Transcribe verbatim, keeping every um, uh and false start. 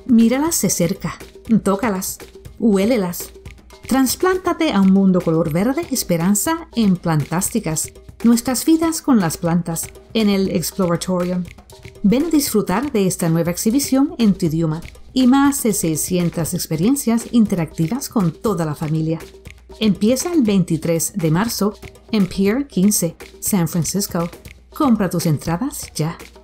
Míralas de cerca, tócalas, huélelas. Transplántate a un mundo color verde y esperanza en Plantásticas, nuestras vidas con las plantas, en el Exploratorium. Ven a disfrutar de esta nueva exhibición en tu idioma y más de seiscientas experiencias interactivas con toda la familia. Empieza el veintitrés de marzo en Pier quince, San Francisco. Compra tus entradas ya.